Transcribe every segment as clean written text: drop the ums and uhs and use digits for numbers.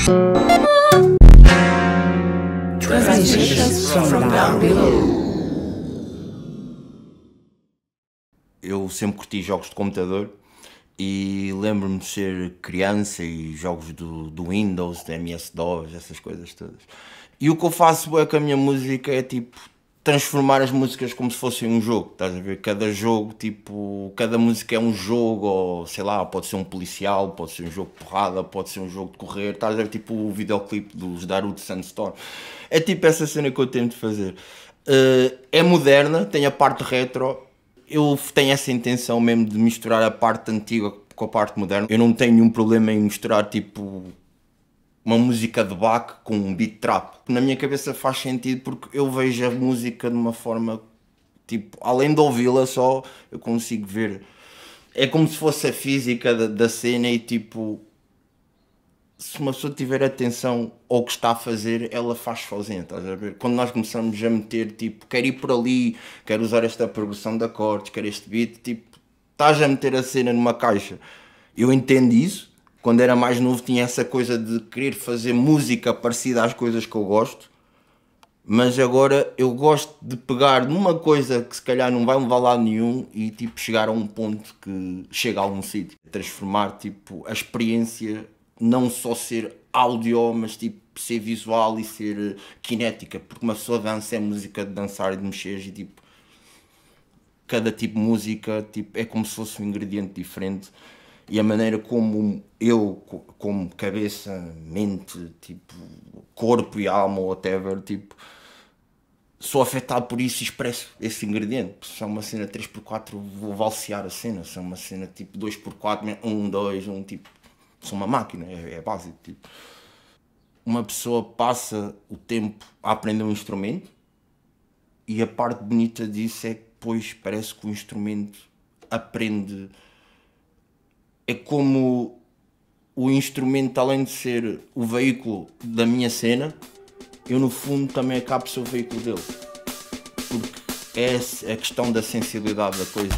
Transmissions from down below. Eu sempre curti jogos de computador e lembro-me de ser criança e jogos do Windows, da MS-DOS, essas coisas todas. E o que eu faço é com a minha música é tipo transformar as músicas como se fossem um jogo, estás a ver? Cada jogo, tipo, cada música é um jogo, ou sei lá, pode ser um policial, pode ser um jogo de porrada, pode ser um jogo de correr, estás a ver? Tipo o videoclipe dos Darude Sandstorm. É tipo essa cena que eu tento fazer. É moderna, tem a parte retro. Eu tenho essa intenção mesmo de misturar a parte antiga com a parte moderna. Eu não tenho nenhum problema em misturar tipo uma música de Bach com um beat trap. Na minha cabeça faz sentido porque eu vejo a música de uma forma, tipo, além de ouvi-la só, eu consigo ver. É como se fosse a física da cena e tipo, se uma pessoa tiver atenção ao que está a fazer, ela faz sozinha, estás a ver? Quando nós começamos a meter, tipo, quero ir por ali, quero usar esta progressão de acordes, quero este beat, tipo, estás a meter a cena numa caixa. Eu entendo isso. Quando era mais novo tinha essa coisa de querer fazer música parecida às coisas que eu gosto, mas agora eu gosto de pegar numa coisa que se calhar não vai levar a lado nenhum e tipo chegar a um ponto que chega a algum sítio. Transformar tipo a experiência, não só ser áudio, mas tipo ser visual e ser cinética, porque uma pessoa dança é música de dançar e de mexer e tipo cada tipo de música tipo, é como se fosse um ingrediente diferente. E a maneira como eu, como cabeça, mente, tipo, corpo e alma, whatever, tipo, sou afetado por isso e expresso esse ingrediente. Se é uma cena 3x4, vou valsear a cena. Se é uma cena tipo 2x4, 1, 2, 1, tipo, sou uma máquina, é básico. Tipo. Uma pessoa passa o tempo a aprender um instrumento e a parte bonita disso é que depois parece que o instrumento aprende. É como o instrumento, além de ser o veículo da minha cena, eu no fundo também acabo de ser o veículo dele. Porque é a questão da sensibilidade da coisa.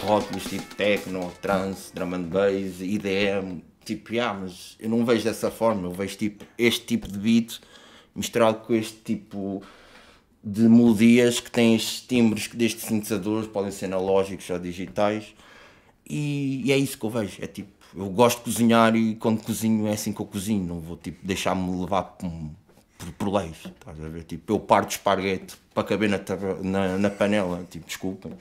rótulos tipo techno, trance, drum and bass, IDM, tipo, mas eu não vejo dessa forma, eu vejo tipo este tipo de beat misturado com este tipo de melodias que têm estes timbres que destes sintetizadores podem ser analógicos ou digitais, e é isso que eu vejo. É tipo, eu gosto de cozinhar e quando cozinho é assim que eu cozinho, não vou tipo deixar-me levar por leis, estás a ver? Tipo, eu parto esparguete para caber na panela, tipo, desculpem.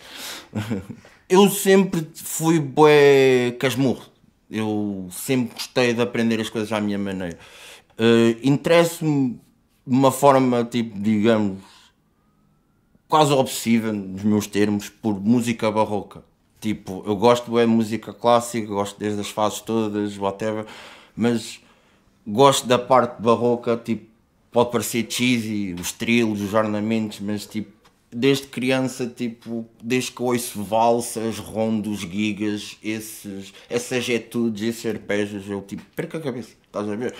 Eu sempre fui bué casmurro, eu sempre gostei de aprender as coisas à minha maneira. Interesso-me de uma forma, tipo, digamos, quase obsessiva, nos meus termos, por música barroca. Tipo, eu gosto de música clássica, gosto desde as fases todas, whatever, mas gosto da parte barroca, tipo, pode parecer cheesy, os trilos, os ornamentos, mas tipo, desde criança, tipo, desde que ouço valsas, rondos, gigas, essas etudes, esses arpejos, eu tipo, perco a cabeça, estás a ver?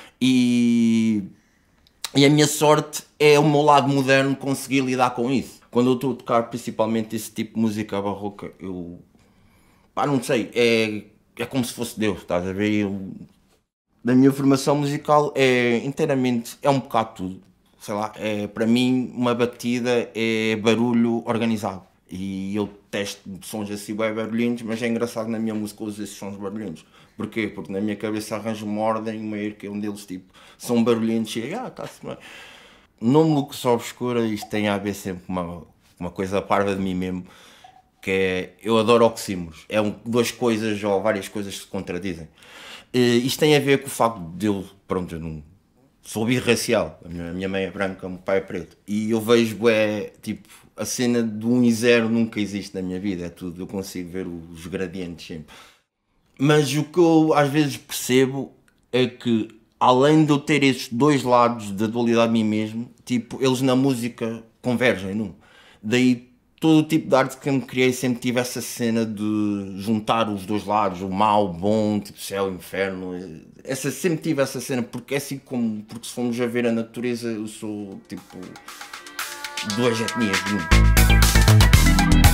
E a minha sorte é o meu lado moderno conseguir lidar com isso. Quando eu estou a tocar principalmente esse tipo de música barroca, eu, não sei, é como se fosse Deus, estás a ver? Da minha formação musical é inteiramente, é um bocado tudo, sei lá, para mim uma batida é barulho organizado e eu testo sons assim bem barulhentos, mas é engraçado na minha música usar esses sons barulhentos. Porquê? Porque na minha cabeça arranjo uma ordem, uma que um deles tipo, são barulhentos e está-se bem. No Lux Obscura isto tem a ver sempre uma coisa parva de mim mesmo, que é, eu adoro oxímoros, duas coisas ou várias coisas que se contradizem. Isto tem a ver com o facto de eu, pronto, eu não sou birracial, a minha mãe é branca, o meu pai é preto, e eu vejo, tipo, a cena do 1 e 0 nunca existe na minha vida, é tudo, eu consigo ver os gradientes sempre. Mas o que eu às vezes percebo é que, além de eu ter esses dois lados da dualidade de mim mesmo, tipo, eles na música convergem num. Daí todo o tipo de arte que eu me criei sempre tive essa cena de juntar os dois lados, o mau, o bom, tipo céu, inferno. Sempre tive essa cena, porque é assim como, porque se formos a ver a natureza, eu sou tipo duas etnias de um.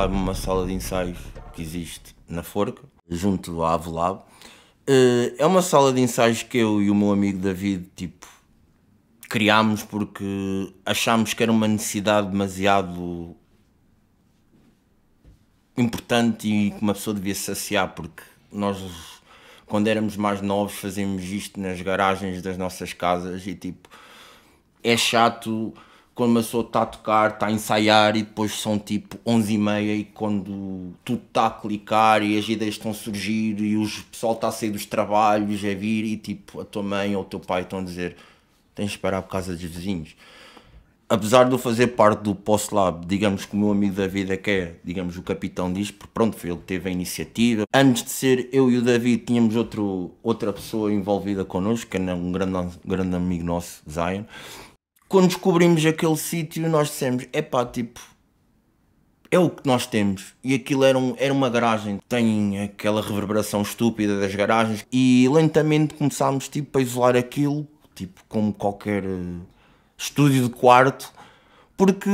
sabe, uma sala de ensaios que existe na Forca, junto à Avelab. É uma sala de ensaios que eu e o meu amigo David, tipo, criámos porque achámos que era uma necessidade demasiado importante e que uma pessoa devia saciar, porque nós, quando éramos mais novos, fazíamos isto nas garagens das nossas casas e tipo, é chato quando uma pessoa está a tocar, está a ensaiar e depois são tipo 11h30 e quando tudo está a clicar e as ideias estão a surgir e o pessoal está a sair dos trabalhos, a vir e tipo, a tua mãe ou o teu pai estão a dizer tens de esperar por causa dos vizinhos. Apesar de eu fazer parte do Post-Lab, digamos que o meu amigo David é que é, digamos, o capitão disto, porque pronto, foi ele que teve a iniciativa. Antes de ser eu e o David, tínhamos outra pessoa envolvida connosco, que era um grande amigo nosso, Zion. Quando descobrimos aquele sítio, nós dissemos, epá, tipo, é o que nós temos. E aquilo era uma garagem, tem aquela reverberação estúpida das garagens, e lentamente começámos, tipo, a isolar aquilo, tipo, como qualquer estúdio de quarto, porque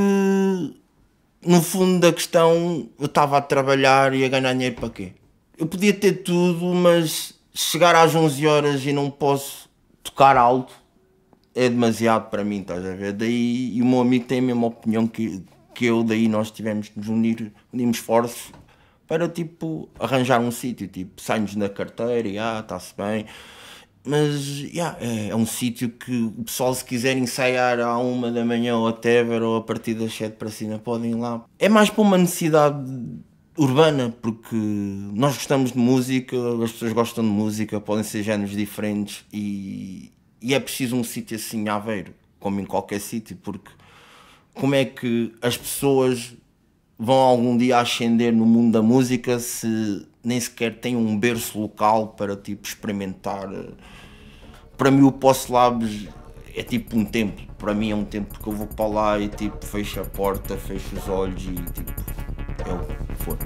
no fundo da questão eu estava a trabalhar e a ganhar dinheiro para quê? Eu podia ter tudo, mas chegar às 11 horas e não posso tocar alto é demasiado para mim, estás a ver? Daí, e o meu amigo tem a mesma opinião que eu, daí nós tivemos de nos unimos esforços para tipo arranjar um sítio, tipo, sai-nos da carteira e está-se bem. Mas é um sítio que o pessoal, se quiser ensaiar à 1h ou whatever, ou a partir das 7 para cima, podem ir lá. É mais para uma necessidade urbana, porque nós gostamos de música, as pessoas gostam de música, podem ser géneros diferentes e é preciso um sítio assim, Aveiro, como em qualquer sítio, porque como é que as pessoas vão algum dia ascender no mundo da música se nem sequer têm um berço local para tipo experimentar? Para mim o Post-Labs é tipo um templo, para mim é um templo que eu vou para lá e tipo fecho a porta, fecho os olhos e tipo é o que for.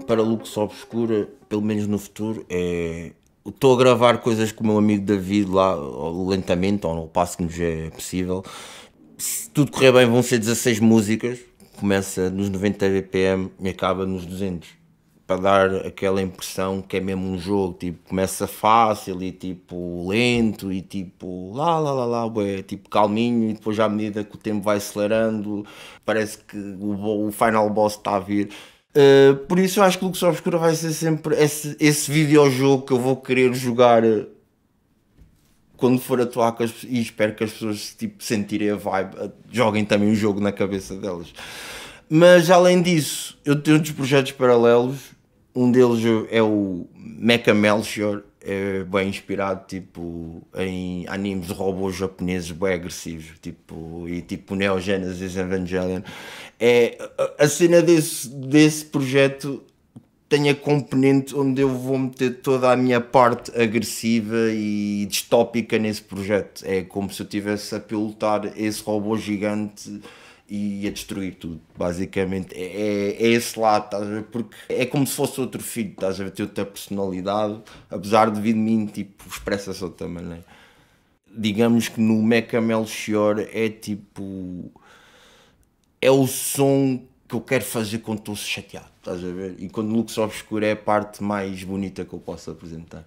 para Lux Obscura, pelo menos no futuro, estou a gravar coisas com o meu amigo David lá, ou lentamente, ou no passo que nos é possível. Se tudo correr bem, vão ser 16 músicas. Começa nos 90 BPM e acaba nos 200. Para dar aquela impressão que é mesmo um jogo, tipo, começa fácil e tipo lento e tipo ué, tipo calminho, e depois à medida que o tempo vai acelerando parece que o final boss está a vir. Por isso eu acho que Lux Obscura vai ser sempre esse videojogo que eu vou querer jogar quando for atuar e espero que as pessoas tipo, sentirem a vibe, joguem também o jogo na cabeça delas. Mas além disso, eu tenho outros projetos paralelos. Um deles é o Mecha Melchior, é bem inspirado tipo, em animes de robôs japoneses bem agressivos, tipo, e tipo Neo Genesis Evangelion. A cena desse projeto tem a componente onde eu vou meter toda a minha parte agressiva e distópica nesse projeto. É como se eu estivesse a pilotar esse robô gigante e a destruir tudo, basicamente. É esse lado, estás a ver? Porque é como se fosse outro filho, estás a ver? Tem outra personalidade, apesar de vir de mim, tipo, expressa-se de outra maneira. Digamos que no Mecha Melchior é tipo... é o som que eu quero fazer quando estou chateado, estás a ver? E quando Lux Obscura é a parte mais bonita que eu posso apresentar.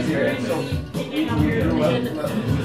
So we grew up